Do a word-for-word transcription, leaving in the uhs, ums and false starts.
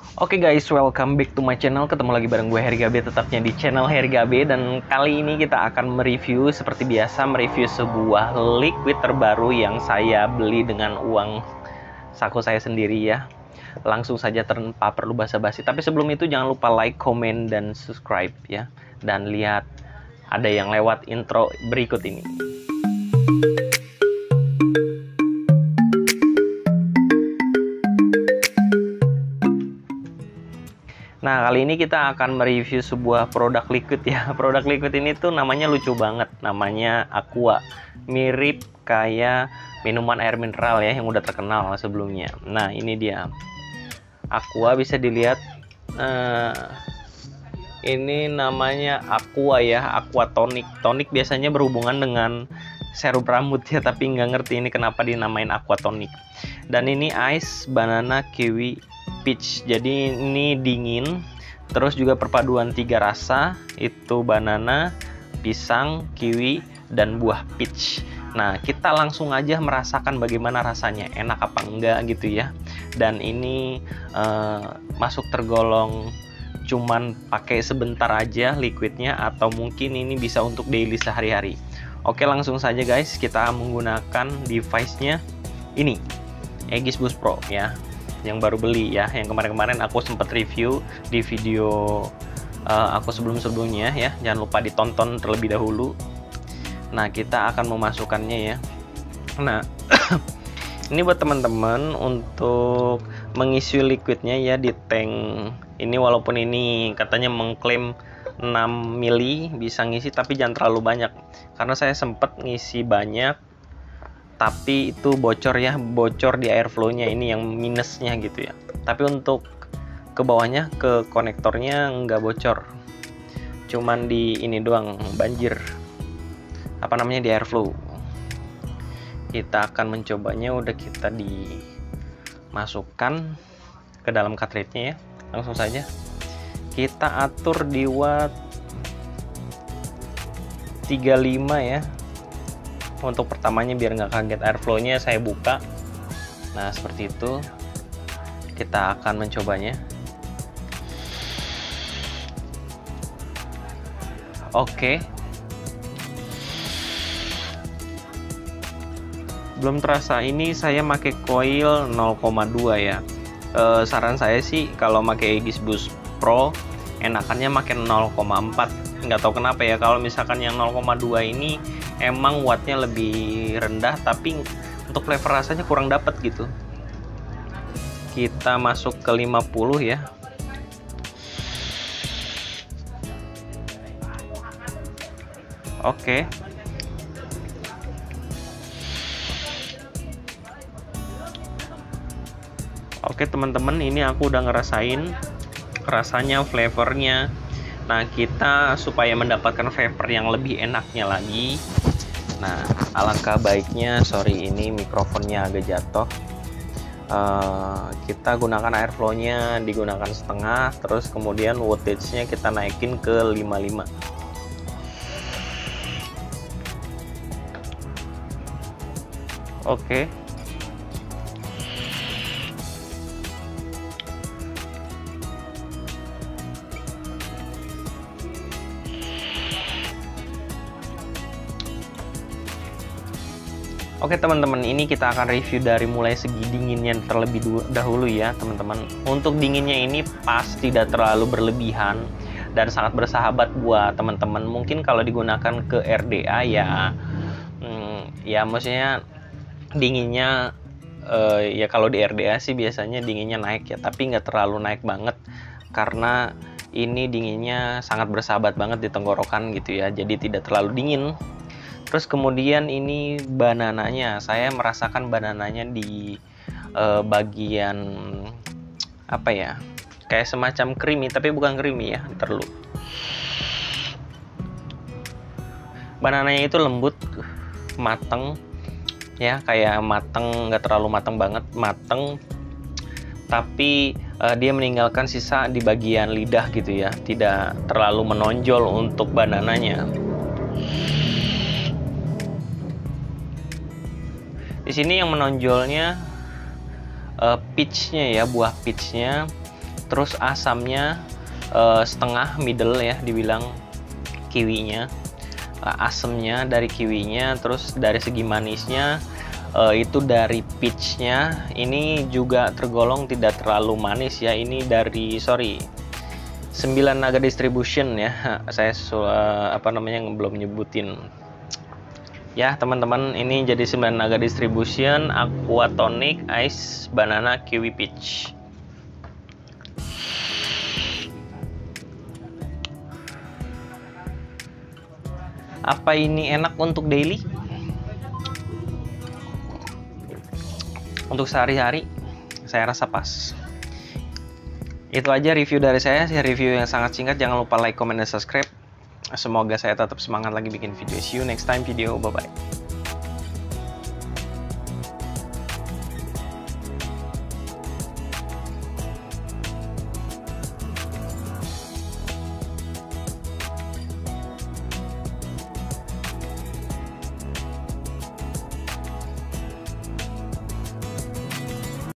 Oke guys, welcome back to my channel. Ketemu lagi bareng gue Hergabe, tetapnya di channel Hergabe. Dan kali ini kita akan mereview, seperti biasa, mereview sebuah liquid terbaru yang saya beli dengan uang saku saya sendiri ya. Langsung saja tanpa perlu basa-basi. Tapi sebelum itu jangan lupa like, comment, dan subscribe ya. Dan lihat ada yang lewat intro berikut ini. Nah, kali ini kita akan mereview sebuah produk liquid ya. Produk liquid ini tuh namanya lucu banget. Namanya Aqua. Mirip kayak minuman air mineral ya yang udah terkenal sebelumnya. Nah, ini dia. Aqua bisa dilihat. Uh, ini namanya Aqua ya. Aqua tonic. Tonic biasanya berhubungan dengan serum rambut ya. Tapi nggak ngerti ini kenapa dinamain Aqua tonic. Dan ini ice, banana, kiwi, peach. Jadi ini dingin, terus juga perpaduan tiga rasa, itu banana, pisang, kiwi, dan buah peach. Nah, kita langsung aja merasakan bagaimana rasanya, enak apa enggak gitu ya. Dan ini uh, masuk tergolong cuman pakai sebentar aja liquidnya, atau mungkin ini bisa untuk daily sehari-hari. Oke, langsung saja guys, kita menggunakan device-nya ini, Aegis Boost Pro ya, yang baru beli ya, yang kemarin-kemarin aku sempat review di video uh, aku sebelum-sebelumnya ya. Jangan lupa ditonton terlebih dahulu. Nah, kita akan memasukkannya ya. Nah, ini buat teman-teman untuk mengisi liquidnya ya di tank ini. Walaupun ini katanya mengklaim enam mili bisa ngisi, tapi jangan terlalu banyak, karena saya sempat ngisi banyak tapi itu bocor ya, bocor di airflow-nya, ini yang minusnya gitu ya. Tapi untuk ke bawahnya, ke konektornya nggak bocor, cuman di ini doang banjir, apa namanya, di airflow. Kita akan mencobanya, udah kita dimasukkan ke dalam cartridge-nya ya. Langsung saja kita atur di watt tiga puluh lima ya. Untuk pertamanya biar nggak kaget airflow-nya saya buka. Nah, seperti itu. Kita akan mencobanya. Oke. Belum terasa, ini saya pakai coil nol koma dua ya. E, saran saya sih kalau pakai Aegis Boost Pro enakannya pakai nol koma empat. Nggak tahu kenapa ya, kalau misalkan yang nol koma dua ini emang wattnya lebih rendah, tapi untuk flavor rasanya kurang dapet gitu. Kita masuk ke lima puluh ya. Oke. Oke teman-teman, ini aku udah ngerasain rasanya, flavornya. Nah, kita supaya mendapatkan flavor yang lebih enaknya lagi, nah alangkah baiknya, sorry ini mikrofonnya agak jatuh, uh, kita gunakan airflow-nya digunakan setengah, terus kemudian wattage-nya kita naikin ke lima puluh lima. Oke. Oke teman-teman, ini kita akan review dari mulai segi dinginnya terlebih dahulu ya teman-teman. Untuk dinginnya ini pas tidak terlalu berlebihan dan sangat bersahabat buat teman-teman. Mungkin kalau digunakan ke R D A ya, hmm, ya maksudnya dinginnya eh, ya kalau di R D A sih biasanya dinginnya naik ya, tapi nggak terlalu naik banget, karena ini dinginnya sangat bersahabat banget di tenggorokan gitu ya, jadi tidak terlalu dingin. Terus kemudian ini banananya, saya merasakan banananya di uh, bagian apa ya, kayak semacam creamy, tapi bukan creamy ya, terlalu. Banananya itu lembut, mateng ya, kayak mateng, nggak terlalu mateng banget, mateng. Tapi uh, dia meninggalkan sisa di bagian lidah gitu ya, tidak terlalu menonjol untuk banananya. Di sini yang menonjolnya uh, peach-nya ya, buah peach-nya. Terus asamnya uh, setengah, middle ya dibilang kiwinya. Uh, asamnya dari kiwinya, terus dari segi manisnya uh, itu dari peachnya. Ini juga tergolong tidak terlalu manis ya. Ini dari sorry sembilan Naga Distribution ya. Saya uh, apa namanya belum nyebutin. Ya teman-teman, ini jadi sembilan Naga Distribution Aqua Tonic Ice Banana Kiwi Peach. Apa ini enak untuk daily? Untuk sehari-hari saya rasa pas. Itu aja review dari saya, review yang sangat singkat. Jangan lupa like, comment, dan subscribe. Semoga saya tetap semangat lagi bikin video. See you next time video. Bye bye.